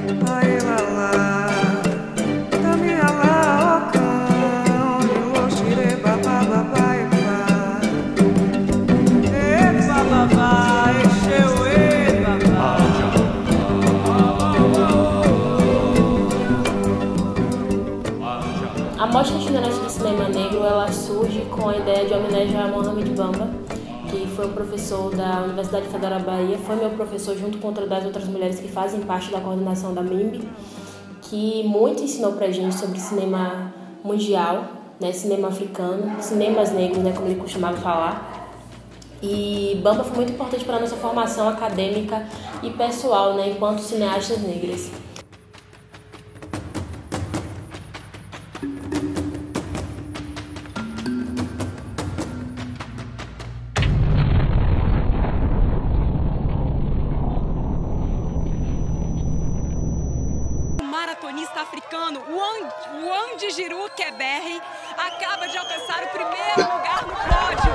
A Mostra Itinerante de Cinema Negro, ela surge com a ideia de homenagem a Mohamed Bamba, que foi um professor da Universidade Federal da Bahia, foi meu professor junto com das outras mulheres que fazem parte da coordenação da MIMB, que muito ensinou pra gente sobre cinema mundial, né, cinema africano, cinemas negros, né, como ele costumava falar. E Bamba foi muito importante para a nossa formação acadêmica e pessoal, né, enquanto cineastas negras. Maratonista africano Wandjiru Keberri acaba de alcançar o primeiro lugar no pódio.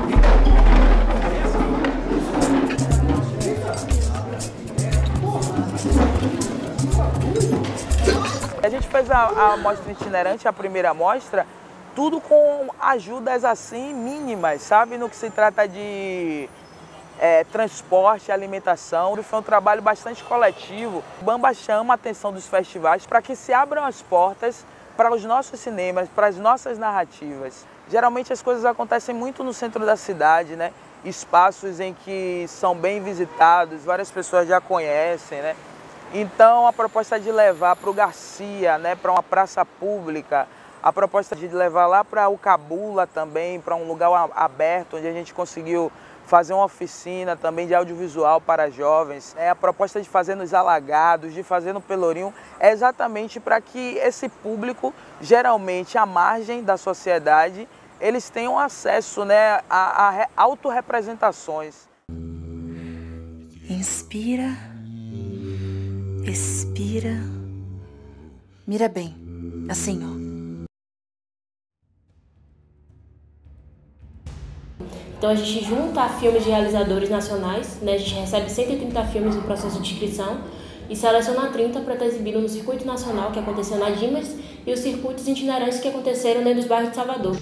A gente fez a mostra itinerante, a primeira mostra, tudo com ajudas assim mínimas, sabe? No que se trata de transporte, alimentação. Foi um trabalho bastante coletivo. O Bamba chama a atenção dos festivais para que se abram as portas para os nossos cinemas, para as nossas narrativas. Geralmente as coisas acontecem muito no centro da cidade, né? Espaços em que são bem visitados, várias pessoas já conhecem, né? Então a proposta de levar para o Garcia, né, para uma praça pública, a proposta de levar lá para o Cabula também, para um lugar aberto, onde a gente conseguiu fazer uma oficina também de audiovisual para jovens. A proposta de fazer nos Alagados, de fazer no Pelourinho, é exatamente para que esse público, geralmente à margem da sociedade, eles tenham acesso, né, a autorrepresentações. Inspira, expira, mira bem, assim, ó. Então a gente junta filmes de realizadores nacionais, né? A gente recebe 130 filmes no processo de inscrição e seleciona 30 para estar exibido no circuito nacional que aconteceu na Dimas e os circuitos itinerantes que aconteceram dentro dos bairros de Salvador.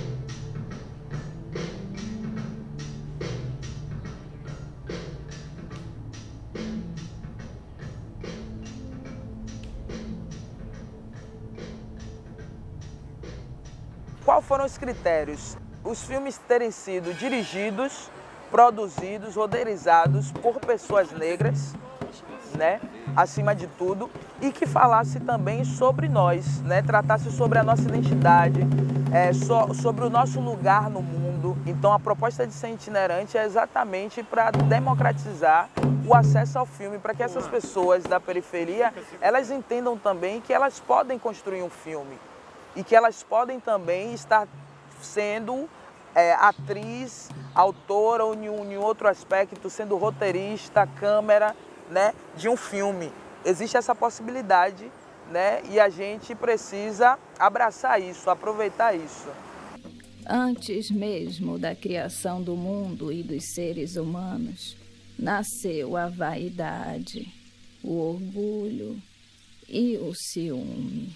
Quais foram os critérios? Os filmes terem sido dirigidos, produzidos, roteirizados por pessoas negras, né, acima de tudo, e que falasse também sobre nós, né, tratasse sobre a nossa identidade, sobre o nosso lugar no mundo. Então a proposta de ser itinerante é exatamente para democratizar o acesso ao filme, para que essas pessoas da periferia, elas entendam também que elas podem construir um filme e que elas podem também estar sendo atriz, autora ou em outro aspecto, sendo roteirista, câmera, né, de um filme. Existe essa possibilidade, né, e a gente precisa abraçar isso, aproveitar isso. Antes mesmo da criação do mundo e dos seres humanos, nasceu a vaidade, o orgulho e o ciúme.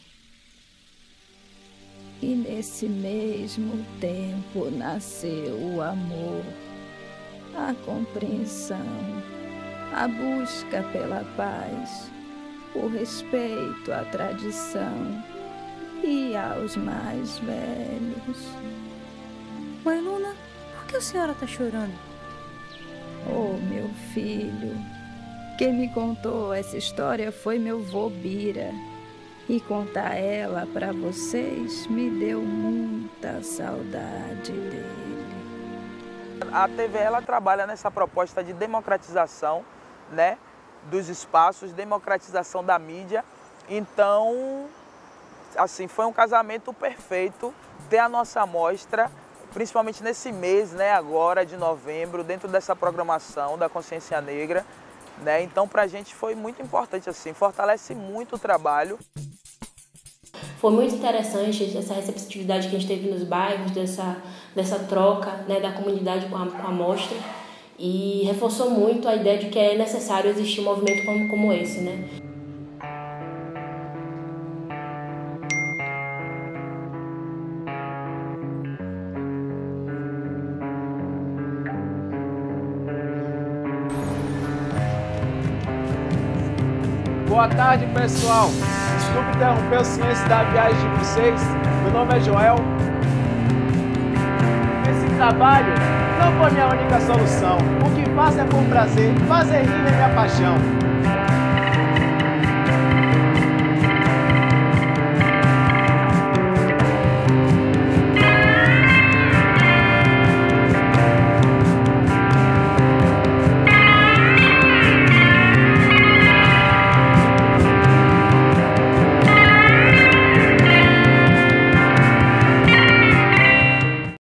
E nesse mesmo tempo nasceu o amor, a compreensão, a busca pela paz, o respeito à tradição e aos mais velhos. Mãe Luna, por que a senhora está chorando? Oh, meu filho, quem me contou essa história foi meu vô Bira. E contar ela para vocês me deu muita saudade dele. A TV ela trabalha nessa proposta de democratização, né, dos espaços, democratização da mídia. Então, assim, foi um casamento perfeito ter a nossa mostra, principalmente nesse mês, né, agora de novembro, dentro dessa programação da Consciência Negra, né? Então, para a gente foi muito importante, assim, fortalece muito o trabalho. Foi muito interessante essa receptividade que a gente teve nos bairros, dessa troca, né, da comunidade com a mostra, e reforçou muito a ideia de que é necessário existir um movimento como esse, né? Boa tarde, pessoal. Desculpe interromper o silêncio da viagem de vocês. Meu nome é Joel. Esse trabalho não foi minha única solução. O que faço é por prazer, fazer rir é minha paixão.